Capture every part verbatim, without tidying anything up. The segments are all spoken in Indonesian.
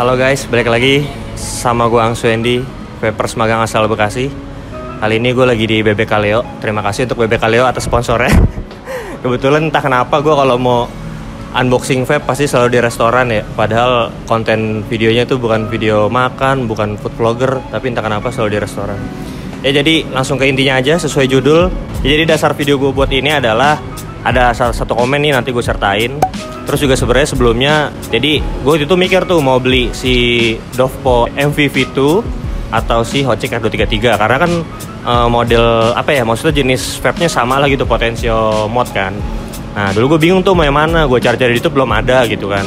Halo guys, balik lagi sama gue Angsu Endi, Vapers magang asal Bekasi. Kali ini gue lagi di B B Kaleo. Terima kasih untuk B B Kaleo atas sponsornya. Kebetulan entah kenapa gue kalau mau unboxing vape pasti selalu di restoran ya. Padahal konten videonya tuh bukan video makan, bukan food vlogger, tapi entah kenapa selalu di restoran. Ya jadi langsung ke intinya aja sesuai judul. Ya, jadi dasar video gue buat ini adalah ada salah satu komen nih, nanti gue sertain. Terus juga sebenarnya sebelumnya, jadi gue itu mikir tuh mau beli si Dovpo M V V dua atau si Hotchick R dua tiga tiga karena kan uh, model apa ya, maksudnya jenis vape-nya sama lah gitu, Potensio mod kan. Nah dulu gue bingung tuh mau yang mana, gue cari-cari itu belum ada gitu kan.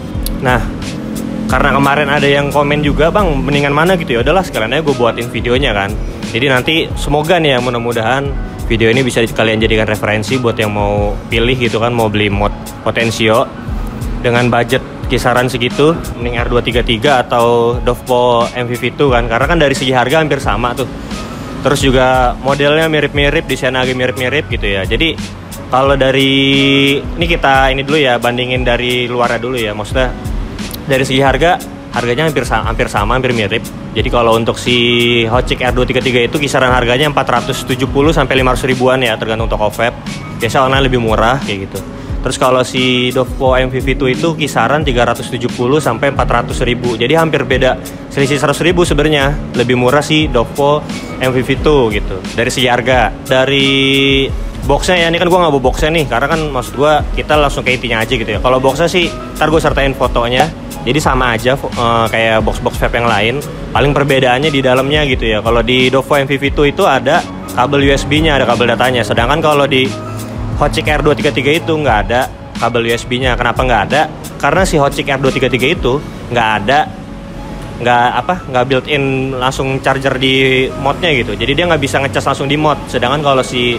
Nah karena kemarin ada yang komen juga, bang mendingan mana gitu, ya udahlah sekalian aja gue buatin videonya kan. Jadi nanti semoga nih ya, mudah-mudahan video ini bisa kalian jadikan referensi buat yang mau pilih gitu kan, mau beli mod Potensio dengan budget kisaran segitu, mending R dua tiga tiga atau Dovpo M V V dua kan, karena kan dari segi harga hampir sama tuh. Terus juga modelnya mirip-mirip, desainnya agak mirip-mirip gitu ya. Jadi kalau dari ini kita ini dulu ya, bandingin dari luarnya dulu ya, maksudnya dari segi harga, harganya hampir sama, hampir sama, hampir mirip. Jadi kalau untuk si Hotchick R dua tiga tiga itu kisaran harganya empat ratus tujuh puluh sampai lima ratus ribuan ya, tergantung toko vape. Biasa online lebih murah kayak gitu. Terus kalau si Dovpo M V V dua itu kisaran tiga ratus tujuh puluh sampai empat ratus ribu. Jadi hampir beda, selisih seratus ribu sebenarnya. Lebih murah si Dovpo M V V dua gitu dari segi harga. Dari boxnya ya, ini kan gue nggak bawa boxnya nih, karena kan maksud gue kita langsung ke intinya aja gitu ya. Kalau boxnya sih ntar gue sertain fotonya, jadi sama aja uh, kayak box-box vape yang lain. Paling perbedaannya di dalamnya gitu ya. Kalau di Dovpo M V V dua itu ada kabel U S B-nya, ada kabel datanya. Sedangkan kalau di Hotchick R dua tiga tiga itu nggak ada kabel U S B-nya. Kenapa nggak ada? Karena si Hotchick R dua tiga tiga itu nggak ada, nggak apa, nggak built-in langsung charger di modnya gitu. Jadi dia nggak bisa ngecas langsung di mod. Sedangkan kalau si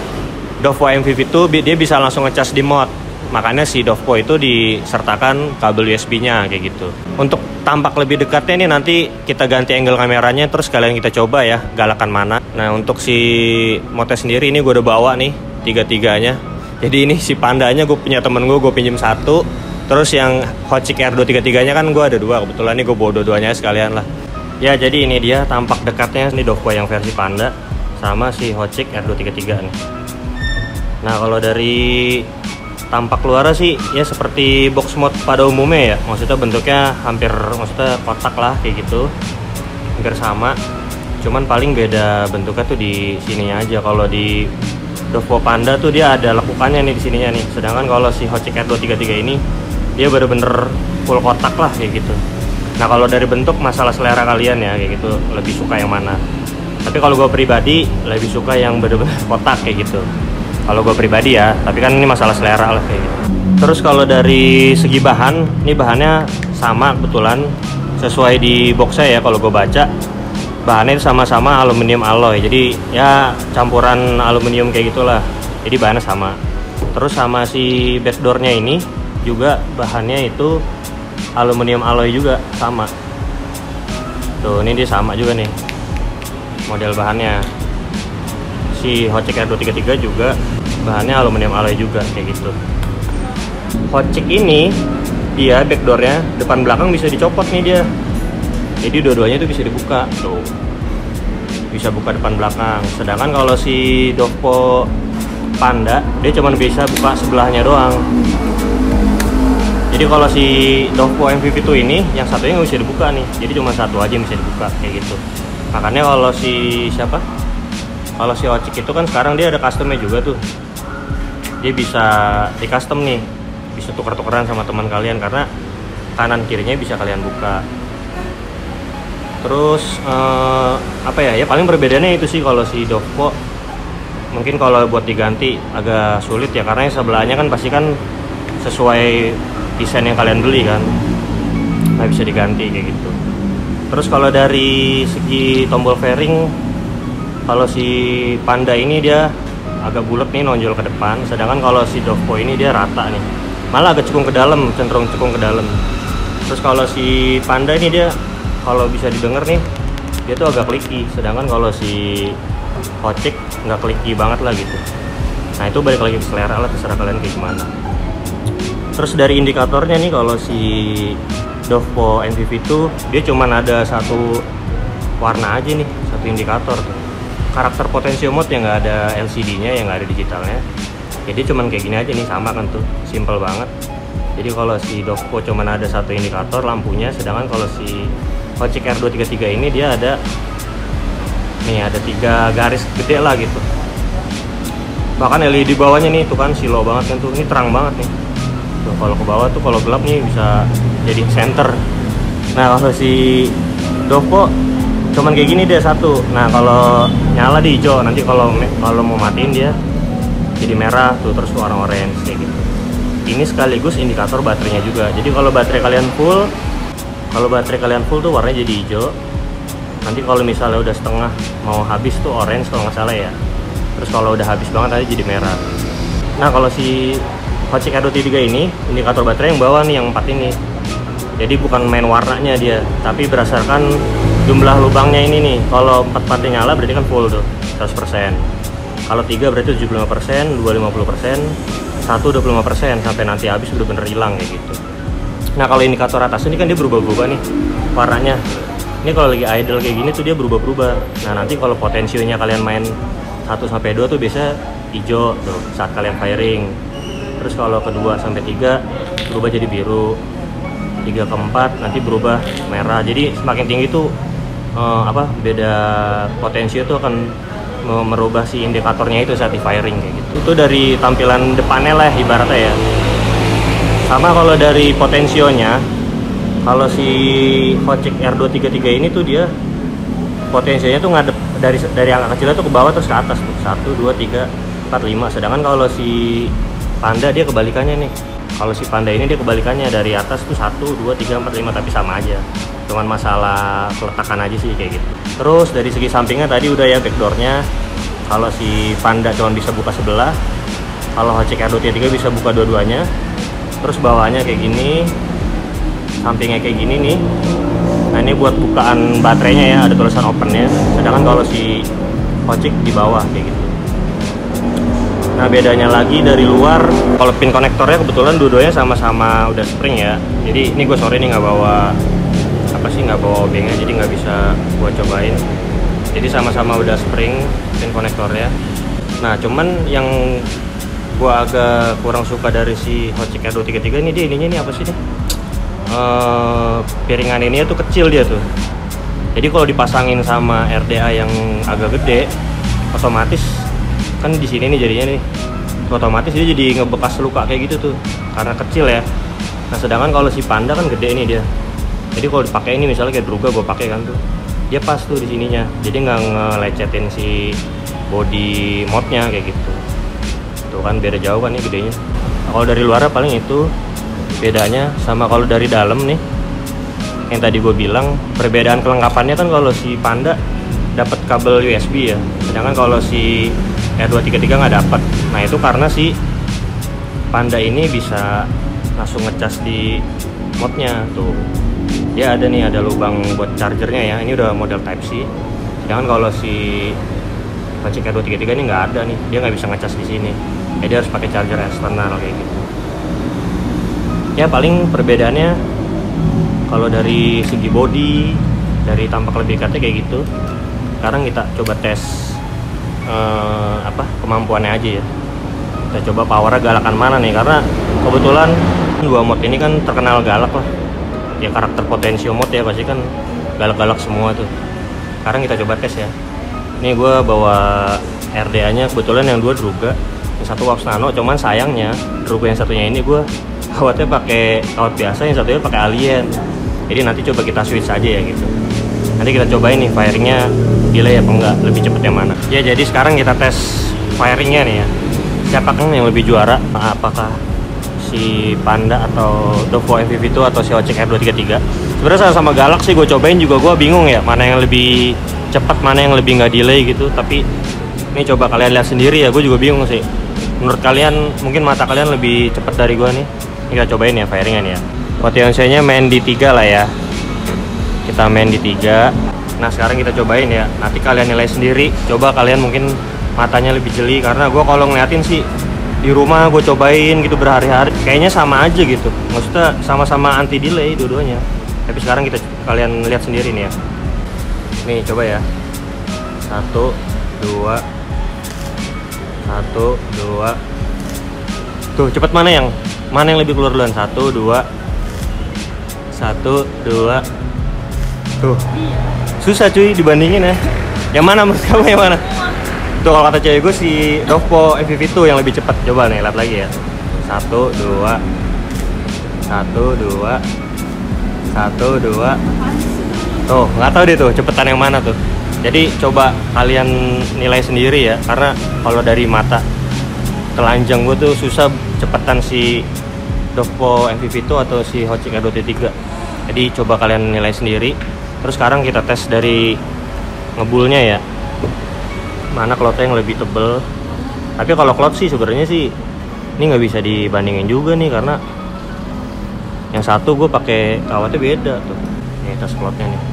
Dovpo M V V dua dia bisa langsung ngecas di mod. Makanya si Dovpo itu disertakan kabel U S B-nya kayak gitu. Untuk tampak lebih dekatnya nih, nanti kita ganti angle kameranya, terus kalian kita coba ya galakan mana. Nah untuk si modnya sendiri ini gue udah bawa nih tiga-tiganya. Jadi ini si pandanya gue punya temen gue, gue pinjem satu. Terus yang Hotchick R dua tiga tiga-nya kan gue ada dua, kebetulan nih gue bawa dua-duanya sekalian lah. Ya jadi ini dia tampak dekatnya, ini Dovpo yang versi panda sama si Hotchick R dua tiga tiga nih. Nah kalau dari tampak luarnya sih ya seperti box mod pada umumnya ya, maksudnya bentuknya hampir, maksudnya kotak lah kayak gitu, hampir sama. Cuman paling beda bentuknya tuh di sininya aja. Kalau di Dovpo Panda tuh dia ada lekukannya nih di sininya nih. Sedangkan kalau si Hotchick R dua tiga tiga ini dia bener-bener full kotak lah kayak gitu. Nah kalau dari bentuk masalah selera kalian ya kayak gitu, lebih suka yang mana. Tapi kalau gue pribadi lebih suka yang bener-bener kotak kayak gitu. Kalau gue pribadi ya, tapi kan ini masalah selera lah kayak gitu. Terus kalau dari segi bahan, ini bahannya sama kebetulan sesuai di boxnya ya. Kalau gue baca bahannya sama-sama aluminium alloy, jadi ya campuran aluminium kayak gitulah. Jadi bahannya sama. Terus sama si backdoornya ini juga bahannya itu aluminium alloy juga sama. Tuh ini dia sama juga nih model bahannya. Si Hotchick R dua tiga tiga juga bahannya aluminium alloy juga kayak gitu. Hotchick ini dia backdoornya depan belakang bisa dicopot nih dia. Jadi dua-duanya itu bisa dibuka tuh, bisa buka depan belakang. Sedangkan kalau si Dovpo Panda dia cuma bisa buka sebelahnya doang. Jadi kalau si Dovpo M V V dua ini yang satunya nggak bisa dibuka nih, jadi cuma satu aja yang bisa dibuka kayak gitu. Makanya kalau si siapa kalau si Hotchick itu kan sekarang dia ada customnya juga tuh, dia bisa di custom nih, bisa tuker-tukeran sama teman kalian karena kanan kirinya bisa kalian buka. Terus eh, apa ya ya paling perbedaannya itu sih. Kalau si Dovpo mungkin kalau buat diganti agak sulit ya, karena yang sebelahnya kan pasti kan sesuai desain yang kalian beli kan, nggak bisa diganti kayak gitu. Terus kalau dari segi tombol fairing, kalau si Panda ini dia agak bulat nih, nonjol ke depan. Sedangkan kalau si Dovpo ini dia rata nih, malah agak cekung ke dalam, cenderung cekung ke dalam. Terus kalau si Panda ini dia kalau bisa didengar nih, dia tuh agak kliki. Sedangkan kalau si Hotchick nggak kliki banget lah gitu. Nah itu balik lagi ke selera lah, terserah kalian kayak gimana. Terus dari indikatornya nih, kalau si Dovo N V V itu dia cuman ada satu warna aja nih, satu indikator tuh. Karakter potensio mode yang nggak ada L C D-nya, yang nggak ada digitalnya. Jadi cuman kayak gini aja nih, sama kan tuh, simple banget. Jadi kalau si Dovo cuman ada satu indikator lampunya, sedangkan kalau si Hotchick R dua tiga tiga ini dia ada nih, ada tiga garis gede lah gitu. Bahkan L E D bawahnya nih, tuh kan silo banget kan tuh, ini terang banget nih. Tuh kalau ke bawah tuh, kalau gelap nih bisa jadi center. Nah kalau si Dovo cuman kayak gini dia satu. Nah kalau nyala di hijau, nanti kalau kalau mau matiin dia jadi merah tuh, terus warna orange kayak gitu. Ini sekaligus indikator baterainya juga. Jadi kalau baterai kalian full, kalau baterai kalian full tuh warnanya jadi hijau. Nanti kalau misalnya udah setengah mau habis tuh orange kalau nggak salah ya. Terus kalau udah habis banget aja jadi merah. Nah kalau si Hotchick R dua tiga tiga ini indikator baterai yang bawah nih, yang empat ini. Jadi bukan main warnanya dia, tapi berdasarkan jumlah lubangnya ini nih. Kalau empat empatnya nyala berarti kan full tuh, seratus persen. Kalau tiga berarti tujuh puluh lima persen, dua lima puluh persen, satu dua puluh lima persen, sampai nanti habis bener-bener hilang kayak gitu. Nah kalau indikator atas ini kan dia berubah-berubah nih warnanya. Ini kalau lagi idle kayak gini tuh dia berubah-berubah. Nah nanti kalau potensionya kalian main satu sampai dua tuh biasa hijau tuh saat kalian firing. Terus kalau kedua sampai tiga berubah jadi biru. tiga ke empat nanti berubah merah. Jadi semakin tinggi tuh eh, apa beda potensio tuh akan merubah si indikatornya itu saat di firing kayak gitu. Itu dari tampilan depannya lah ibaratnya ya. Sama kalau dari potensionya, kalau si Hotchick R dua tiga tiga ini tuh dia potensinya tuh ngadep dari dari angka kecilnya tuh ke bawah terus ke atas tuh, satu, dua, tiga, empat, lima. Sedangkan kalau si Panda dia kebalikannya nih. Kalau si Panda ini dia kebalikannya, dari atas tuh satu, dua, tiga, empat, lima, tapi sama aja. Cuman masalah peletakan aja sih kayak gitu. Terus dari segi sampingnya tadi udah ya backdoornya. Kalau si Panda cuman bisa buka sebelah, kalau Hotchick R dua tiga tiga bisa buka dua-duanya. Terus bawahnya kayak gini, sampingnya kayak gini nih. Nah ini buat bukaan baterainya ya, ada tulisan opennya. Sedangkan kalau si Hotchick di bawah kayak gitu. Nah bedanya lagi dari luar, kalau pin konektornya kebetulan dua-duanya sama-sama udah spring ya. Jadi ini gue sore nih nggak bawa apa sih nggak bawa obengnya, jadi nggak bisa gue cobain. Jadi sama-sama udah spring pin konektornya. Nah cuman yang gue agak kurang suka dari si Hotchick R dua tiga tiga ini, dia ininya ini apa sih nih? Uh, piringan ini tuh kecil dia tuh. Jadi kalau dipasangin sama R D A yang agak gede, otomatis kan di sini nih jadinya nih, otomatis dia jadi ngebekas luka kayak gitu tuh karena kecil ya. Nah sedangkan kalau si Panda kan gede nih dia. Jadi kalau dipakai ini misalnya kayak Druga gue pakai kan tuh, dia pas tuh di sininya. Jadi nggak ngelecetin si body modnya kayak gitu. Tuh kan beda jauh kan nih gedenya. Nah, kalau dari luar paling itu bedanya. Sama kalau dari dalam nih, yang tadi gue bilang perbedaan kelengkapannya kan kalau si Panda dapat kabel U S B ya, sedangkan kalau si R dua tiga tiga nggak dapat. Nah itu karena si Panda ini bisa langsung ngecas di modnya tuh. Dia ada nih, ada lubang buat chargernya ya. Ini udah model Type C. Sedangkan kalau si Hotchick R dua tiga tiga ini nggak ada nih, dia nggak bisa ngecas di sini. Jadi dia harus pakai charger eksternal kayak gitu. Ya paling perbedaannya kalau dari segi body, dari tampak lebih dekatnya kayak gitu. Sekarang kita coba tes eh, apa kemampuannya aja ya. Kita coba powernya galakan mana nih, karena kebetulan dua mode ini kan terkenal galak lah. Ya karakter potensio mode ya pasti kan galak-galak semua tuh. Sekarang kita coba tes ya. Ini gue bawa R D A nya kebetulan yang dua Druga, yang satu Wax Nano. Cuman sayangnya Druga yang satunya ini gue kawatnya pakai kawat biasa, yang satunya pakai Alien. Jadi nanti coba kita switch aja ya gitu. Nanti kita cobain nih firingnya delay apa enggak, lebih cepet yang mana. Ya jadi sekarang kita tes firingnya nih ya. Siapa kan yang lebih juara? Apakah si Panda atau Dovo M V V itu atau si Hotchick R dua tiga tiga? Sebenarnya sama-sama galak sih, gue cobain juga gue bingung ya mana yang lebih cepat, mana yang lebih nggak delay gitu. Tapi ini coba kalian lihat sendiri ya, gue juga bingung sih. Menurut kalian mungkin mata kalian lebih cepat dari gue nih. Ini kita cobain ya firingan ya. Potensinya main di tiga lah ya. Kita main di tiga. Nah sekarang kita cobain ya. Nanti kalian nilai sendiri. Coba kalian mungkin matanya lebih jeli, karena gue kalau ngeliatin sih di rumah gue cobain gitu berhari-hari kayaknya sama aja gitu. Maksudnya sama-sama anti delay dua-duanya. Tapi sekarang kita kalian lihat sendiri nih ya. Nih coba ya. Satu, dua, satu, dua. Tuh cepet mana yang mana yang lebih keluar duluan? Satu, dua, satu, dua. Tuh susah cuy dibandingin ya. Yang mana menurut kamu yang mana? Tuh kalau kata cewek gue si Dovpo M V V two yang lebih cepat. Coba nih lihat lagi ya. Satu, dua, satu, dua, satu, dua. Tuh nggak tahu deh tuh cepetan yang mana tuh. Jadi coba kalian nilai sendiri ya, karena kalau dari mata telanjang gue tuh susah cepetan si Dovpo M V V two atau si Hocic R dua titik tiga. Jadi coba kalian nilai sendiri. Terus sekarang kita tes dari ngebulnya ya, mana klotnya yang lebih tebel. Tapi kalau klot sih sebenarnya sih ini nggak bisa dibandingin juga nih, karena yang satu gue pakai kawatnya beda tuh. Nih tes klotnya nih.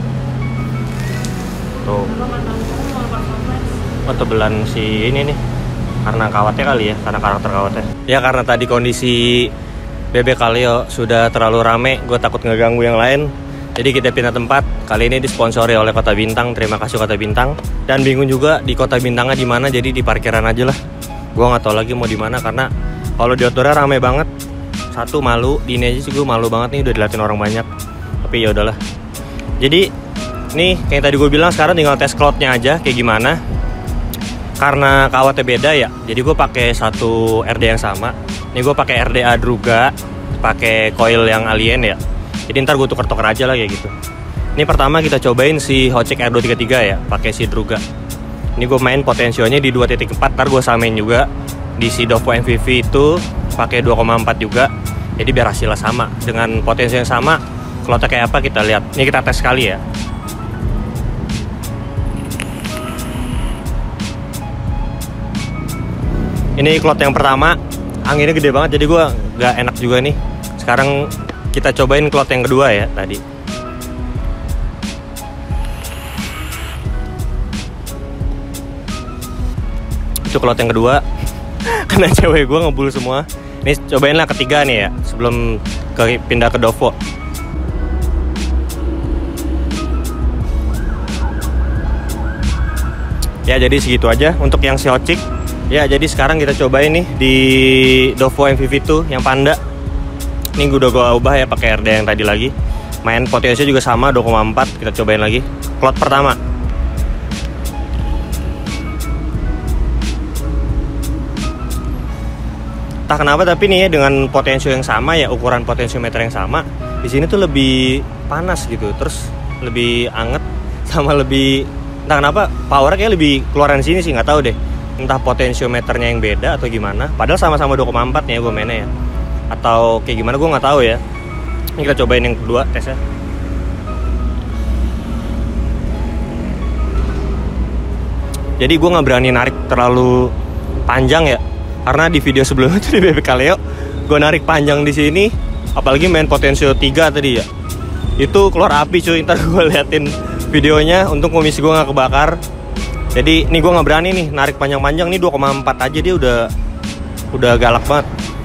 Tuh. Oh, tebelan si ini nih. Karena kawatnya kali ya, karena karakter kawatnya. Ya karena tadi kondisi B B Kaleo sudah terlalu rame, gue takut ngeganggu yang lain. Jadi kita pindah tempat. Kali ini disponsori oleh Kota Bintang. Terima kasih Kota Bintang. Dan bingung juga di Kota Bintangnya di mana, jadi di parkiran aja lah. Gue nggak tahu lagi mau di mana karena kalau di outdoornya rame banget. Satu malu, di ini aja sih gue malu banget nih udah diliatin orang banyak. Tapi ya udahlah. Jadi nih kayak tadi gue bilang, sekarang tinggal tes cloudnya aja kayak gimana. Karena kawatnya beda ya, jadi gue pakai satu R D yang sama. Ini gue pakai R D A Druga, pakai coil yang alien ya. Jadi ntar gue tuker-tuker aja lah kayak gitu. Ini pertama kita cobain si Hocic R dua titik tiga ya, pakai si Druga. Ini gue main potensionya di dua titik empat, ntar gue samain juga di si Dovpo M V V itu pakai dua koma empat juga. Jadi biar hasilnya sama, dengan potensi yang sama. Klotnya kayak apa kita lihat. Ini kita tes sekali ya. Ini klot yang pertama, anginnya gede banget jadi gue gak enak juga nih. Sekarang kita cobain klot yang kedua ya tadi. Itu klot yang kedua. Karena cewek gue ngebul semua. Ini cobain lah ketiga nih ya, sebelum ke, pindah ke Dovpo. Ya jadi segitu aja untuk yang si Hocic. Ya jadi sekarang kita cobain nih di Dovpo M V V two yang Panda. Ini gue udah gue ubah ya pakai R D yang tadi lagi. Main potensinya juga sama dua koma empat. Kita cobain lagi. Klot pertama. Entah kenapa tapi nih ya dengan potensio yang sama ya, ukuran potensiometer yang sama, di sini tuh lebih panas gitu. Terus lebih anget sama lebih, entah kenapa powernya kayak lebih keluaran sini sih, nggak tahu deh. Entah potensiometernya yang beda atau gimana. Padahal sama-sama dua koma empat nih ya gue mainnya ya. Atau kayak gimana gue nggak tahu ya. Ini kita cobain yang kedua tesnya. Jadi gue nggak berani narik terlalu panjang ya. Karena di video sebelumnya tuh di B B Kaleo gue narik panjang di sini. Apalagi main potensio tiga tadi ya. Itu keluar api cuy. Ntar gue liatin videonya. Untung komisi gue nggak kebakar. Jadi ini gue nggak berani nih narik panjang-panjang. Nih dua koma empat aja dia udah udah galak banget.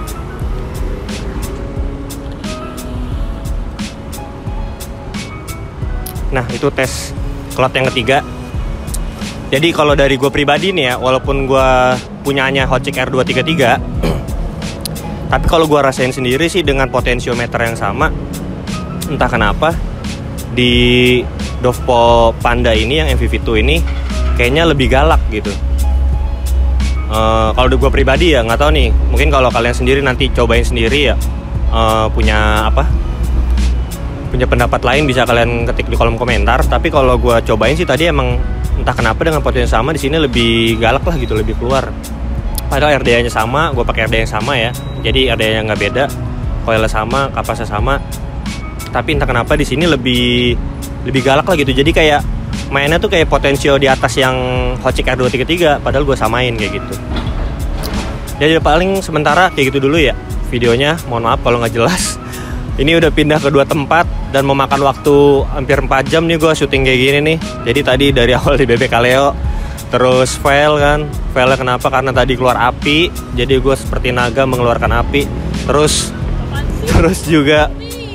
Nah itu tes klot yang ketiga. Jadi kalau dari gue pribadi nih ya, walaupun gue punyanya Hocic R dua titik tiga, tapi kalau gue rasain sendiri sih dengan potensiometer yang sama, entah kenapa di Dovpo Panda ini yang M V V two ini kayaknya lebih galak gitu. Uh, kalau gue pribadi ya nggak tahu nih, mungkin kalau kalian sendiri nanti cobain sendiri ya, uh, punya apa punya pendapat lain bisa kalian ketik di kolom komentar. Tapi kalau gue cobain sih tadi emang entah kenapa dengan potensi sama di sini lebih galak lah gitu, lebih keluar. Padahal R D A-nya sama, gue pakai R D A yang sama ya, jadi R D A-nya nggak beda, coilnya sama, kapasnya sama. Tapi entah kenapa di sini lebih lebih galak lah gitu. Jadi kayak mainnya tuh kayak potensio di atas yang Hocic R dua titik tiga, padahal gue samain kayak gitu. Jadi paling sementara kayak gitu dulu ya videonya. Mohon maaf kalau nggak jelas. Ini udah pindah ke dua tempat dan memakan waktu hampir empat jam nih gue syuting kayak gini nih. Jadi tadi dari awal di B B Kaleo, terus fail kan. Failnya kenapa? Karena tadi keluar api. Jadi gue seperti naga mengeluarkan api. Terus terus juga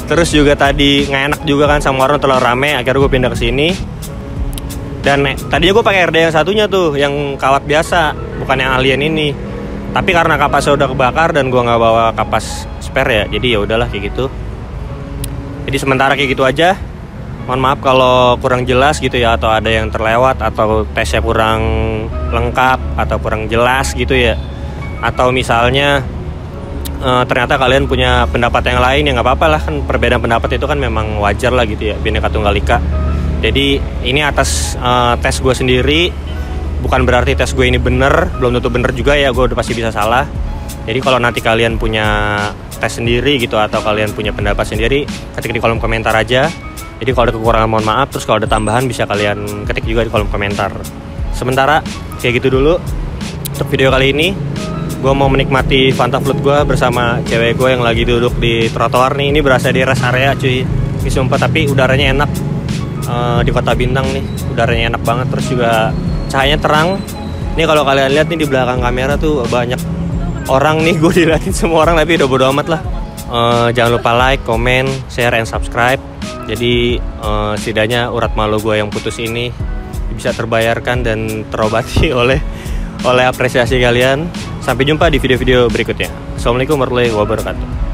Terus juga tadi nggak enak juga kan sama orang terlalu rame, akhirnya gue pindah ke sini. Dan eh, tadinya gue pakai R D yang satunya tuh, yang kawat biasa, bukan yang alien ini. Tapi karena kapasnya udah kebakar dan gue nggak bawa kapas spare ya, jadi ya udahlah kayak gitu. Jadi sementara kayak gitu aja. Mohon maaf kalau kurang jelas gitu ya, atau ada yang terlewat, atau tesnya kurang lengkap, atau kurang jelas gitu ya. Atau misalnya Uh, ternyata kalian punya pendapat yang lain, ya nggak apa-apa lah, kan perbedaan pendapat itu kan memang wajar lah gitu ya, Bhinneka Tunggal Ika. Jadi ini atas uh, tes gue sendiri, bukan berarti tes gue ini bener, belum tentu bener juga ya, gue udah pasti bisa salah. Jadi kalau nanti kalian punya tes sendiri gitu, atau kalian punya pendapat sendiri, ketik di kolom komentar aja. Jadi kalau ada kekurangan mohon maaf, terus kalau ada tambahan bisa kalian ketik juga di kolom komentar. Sementara kayak gitu dulu untuk video kali ini. Gue mau menikmati Fanta Float gue bersama cewek gue yang lagi duduk di trotoar nih. Ini berasa di rest area cuy, ini sumpah, tapi udaranya enak. uh, Di Kota Bintang nih, udaranya enak banget. Terus juga cahayanya terang. Ini kalau kalian lihat nih di belakang kamera tuh banyak orang nih, gue dilihatin semua orang, tapi udah bodo amat lah. uh, Jangan lupa like, comment, share, and subscribe. Jadi uh, setidaknya urat malu gue yang putus ini bisa terbayarkan dan terobati oleh oleh apresiasi kalian. Sampai jumpa di video-video berikutnya. Assalamualaikum warahmatullahi wabarakatuh.